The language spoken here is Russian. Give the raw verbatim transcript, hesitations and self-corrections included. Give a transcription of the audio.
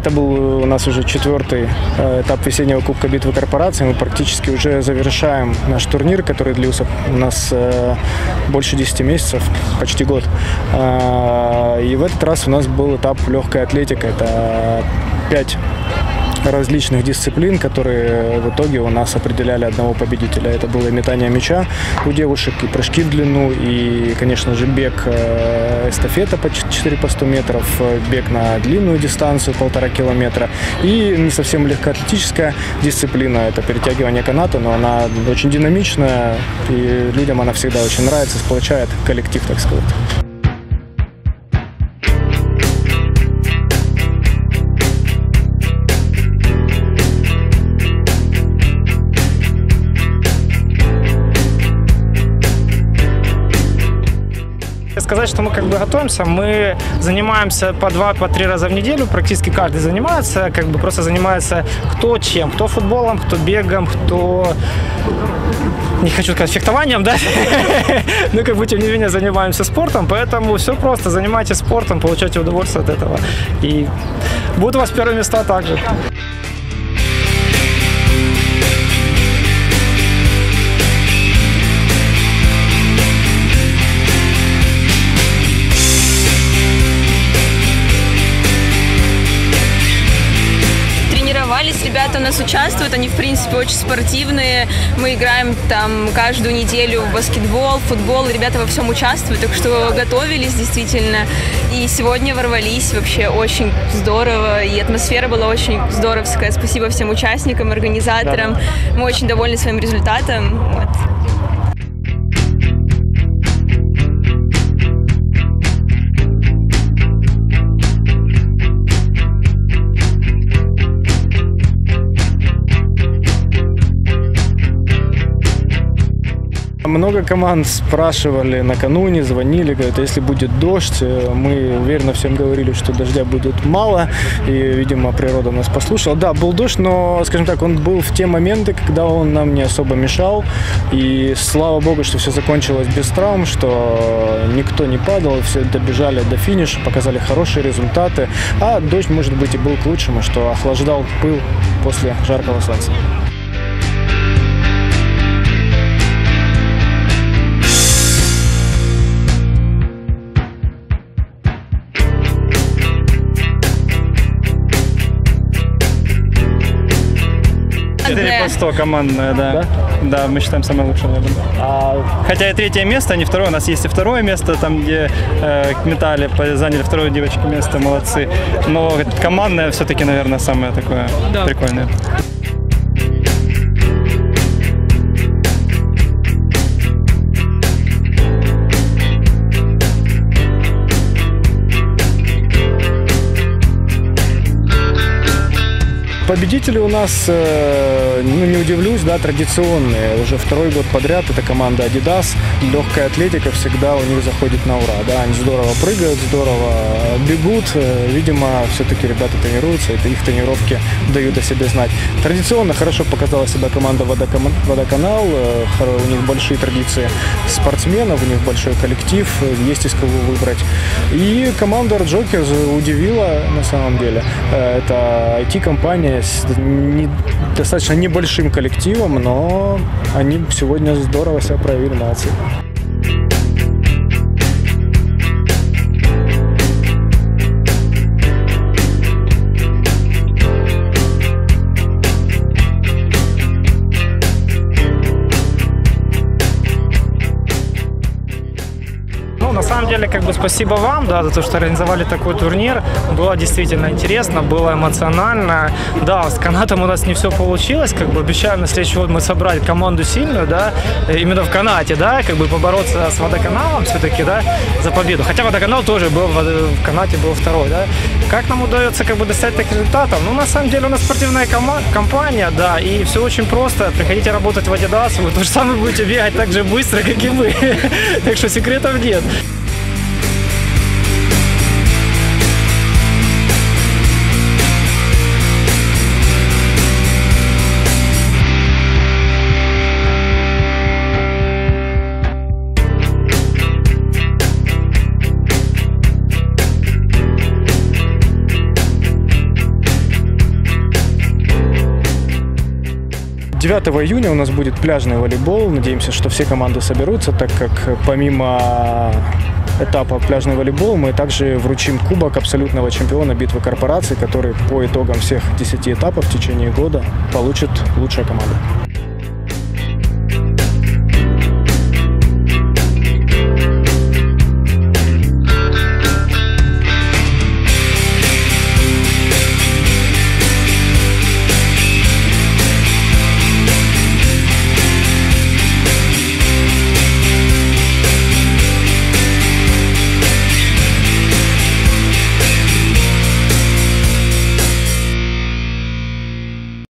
Это был у нас уже четвертый этап весеннего Кубка битвы корпораций. Мы практически уже завершаем наш турнир, который длился у нас больше десяти месяцев, почти год. И в этот раз у нас был этап легкая атлетика. Это пять различных дисциплин, которые в итоге у нас определяли одного победителя. Это было метание мяча у девушек, и прыжки в длину, и, конечно же, бег, эстафета по четыре по сто метров, бег на длинную дистанцию полтора километра, и не совсем легкоатлетическая дисциплина, это перетягивание каната, но она очень динамичная, и людям она всегда очень нравится, сплочает коллектив, так сказать. Сказать, что мы как бы готовимся, мы занимаемся по два, по три раза в неделю, практически каждый занимается, как бы просто занимается кто чем, кто футболом, кто бегом, кто, не хочу сказать, фехтованием, да, но как бы тем не менее занимаемся спортом, поэтому все просто, занимайтесь спортом, получайте удовольствие от этого, и будут у вас первые места также. Ребята у нас участвуют, они в принципе очень спортивные, мы играем там каждую неделю в баскетбол, футбол, ребята во всем участвуют, так что готовились действительно, и сегодня ворвались, вообще очень здорово, и атмосфера была очень здоровская, спасибо всем участникам, организаторам, мы очень довольны своим результатом. Вот. Много команд спрашивали накануне, звонили, говорят, если будет дождь, мы уверенно всем говорили, что дождя будет мало, и, видимо, природа нас послушала. Да, был дождь, но, скажем так, он был в те моменты, когда он нам не особо мешал, и слава богу, что все закончилось без травм, что никто не падал, все добежали до финиша, показали хорошие результаты, а дождь, может быть, и был к лучшему, что охлаждал пыл после жаркого солнца. четыре по сто командная, да. да. Да, мы считаем самое лучшее, наверное. А... Хотя и третье место, а не второе. У нас есть и второе место, там, где э, метали, заняли второе девочки место, молодцы. Но командное все-таки, наверное, самое такое да. прикольное. Победители у нас, ну не удивлюсь, да, традиционные. Уже второй год подряд это команда Adidas. Легкая атлетика всегда у них заходит на ура. Да, они здорово прыгают, здорово бегут. Видимо, все-таки ребята тренируются, это их тренировки дают о себе знать. Традиционно хорошо показала себя команда Водоканал. У них большие традиции спортсменов, у них большой коллектив, есть из кого выбрать. И команда Jokers удивила на самом деле. Это ай ти-компания с не, достаточно небольшим коллективом, но они сегодня здорово себя проявили, молодцы. На самом деле, как бы спасибо вам, да, за то, что организовали такой турнир. Было действительно интересно, было эмоционально. Да, с канатом у нас не все получилось. Как бы обещаем на следующий год мы собрать команду сильную, да, именно в канате, да, как бы побороться с Водоканалом все-таки, да, за победу. Хотя Водоканал тоже был в канате, был второй, да. Как нам удается как бы достать таких результатов? Ну, на самом деле, у нас спортивная компания, да, и все очень просто. Приходите работать в Adidas, вы тоже самое будете бегать так же быстро, как и мы. Так что секретов нет. девятого июня у нас будет пляжный волейбол. Надеемся, что все команды соберутся, так как помимо этапа пляжный волейбол мы также вручим кубок абсолютного чемпиона битвы корпораций, который по итогам всех десяти этапов в течение года получит лучшая команда.